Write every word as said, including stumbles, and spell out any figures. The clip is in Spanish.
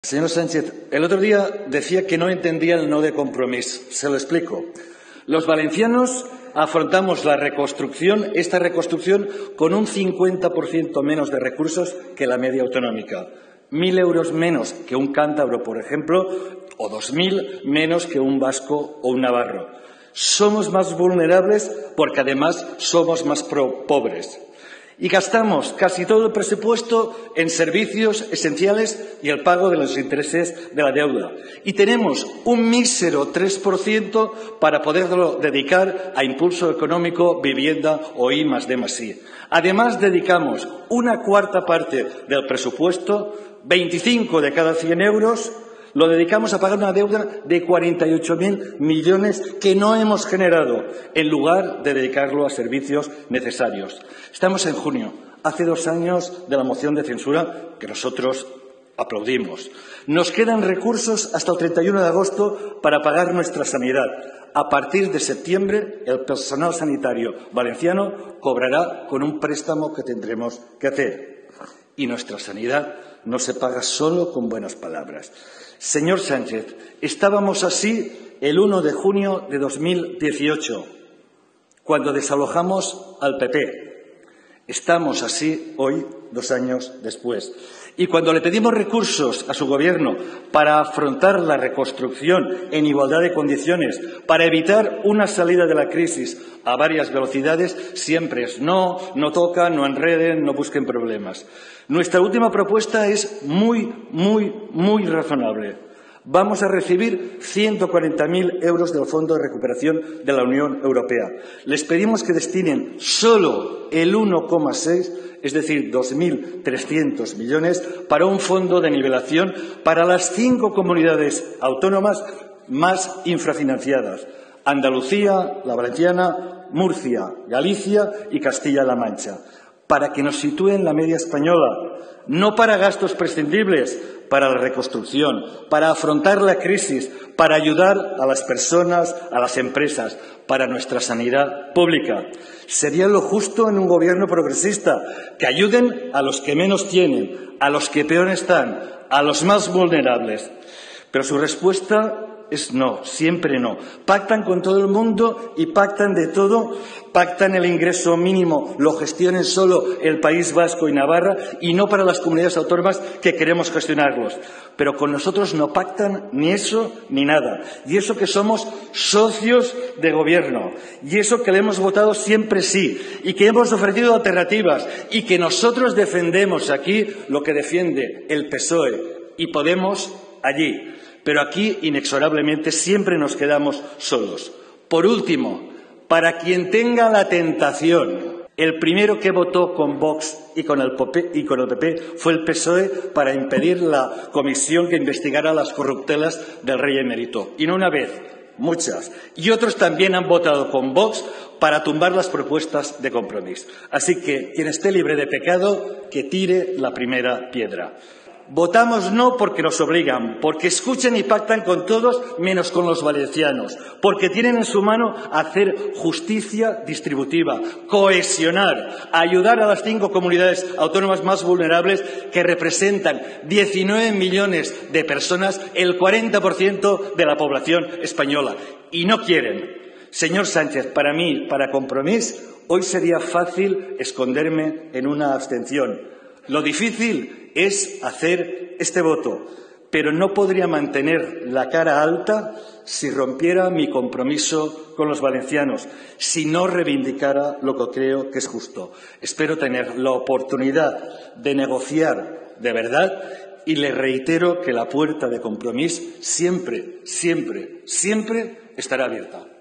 Señor Sánchez, el otro día decía que no entendía el no de Compromís. Se lo explico. Los valencianos afrontamos la reconstrucción, esta reconstrucción, con un cincuenta por ciento menos de recursos que la media autonómica. Mil euros menos que un cántabro, por ejemplo, o dos mil menos que un vasco o un navarro. Somos más vulnerables porque, además, somos más pobres. Y gastamos casi todo el presupuesto en servicios esenciales y el pago de los intereses de la deuda. Y tenemos un mísero tres por ciento para poderlo dedicar a impulso económico, vivienda o I más D más I. Además, dedicamos una cuarta parte del presupuesto, veinticinco de cada cien euros, lo dedicamos a pagar una deuda de cuarenta y ocho mil millones que no hemos generado, en lugar de dedicarlo a servicios necesarios. Estamos en junio, hace dos años de la moción de censura que nosotros aplaudimos. Nos quedan recursos hasta el treinta y uno de agosto para pagar nuestra sanidad. A partir de septiembre, el personal sanitario valenciano cobrará con un préstamo que tendremos que hacer. Y nuestra sanidad no se paga solo con buenas palabras. Señor Sánchez, estábamos así el uno de junio de dos mil dieciocho, cuando desalojamos al P P. Estamos así hoy, dos años después. Y cuando le pedimos recursos a su Gobierno para afrontar la reconstrucción en igualdad de condiciones, para evitar una salida de la crisis a varias velocidades, siempre es no, no tocan, no enreden, no busquen problemas. Nuestra última propuesta es muy, muy, muy razonable. Vamos a recibir ciento cuarenta mil euros del Fondo de Recuperación de la Unión Europea. Les pedimos que destinen solo el uno coma seis, es decir, dos mil trescientos millones, para un fondo de nivelación para las cinco comunidades autónomas más infrafinanciadas: Andalucía, la Valenciana, Murcia, Galicia y Castilla-La Mancha, para que nos sitúen en la media española, no para gastos prescindibles, para la reconstrucción, para afrontar la crisis, para ayudar a las personas, a las empresas, para nuestra sanidad pública. Sería lo justo en un Gobierno progresista, que ayuden a los que menos tienen, a los que peor están, a los más vulnerables. Pero su respuesta es no, siempre no. Pactan con todo el mundo y pactan de todo. Pactan el ingreso mínimo, lo gestionen solo el País Vasco y Navarra y no para las comunidades autónomas que queremos gestionarlos. Pero con nosotros no pactan ni eso ni nada. Y eso que somos socios de Gobierno. Y eso que le hemos votado siempre sí. Y que hemos ofrecido alternativas. Y que nosotros defendemos aquí lo que defiende el P S O E y Podemos allí. Pero aquí, inexorablemente, siempre nos quedamos solos. Por último, para quien tenga la tentación, el primero que votó con Vox y con el P P fue el P S O E para impedir la comisión que investigara las corruptelas del rey emérito. Y no una vez, muchas. Y otros también han votado con Vox para tumbar las propuestas de Compromís. Así que quien esté libre de pecado, que tire la primera piedra. Votamos no porque nos obligan, porque escuchan y pactan con todos menos con los valencianos, porque tienen en su mano hacer justicia distributiva, cohesionar, ayudar a las cinco comunidades autónomas más vulnerables que representan diecinueve millones de personas, el cuarenta por ciento de la población española. Y no quieren. Señor Sánchez, para mí, para Compromís, hoy sería fácil esconderme en una abstención. Lo difícil es hacer este voto, pero no podría mantener la cara alta si rompiera mi compromiso con los valencianos, si no reivindicara lo que creo que es justo. Espero tener la oportunidad de negociar de verdad y le reitero que la puerta de Compromís siempre, siempre, siempre estará abierta.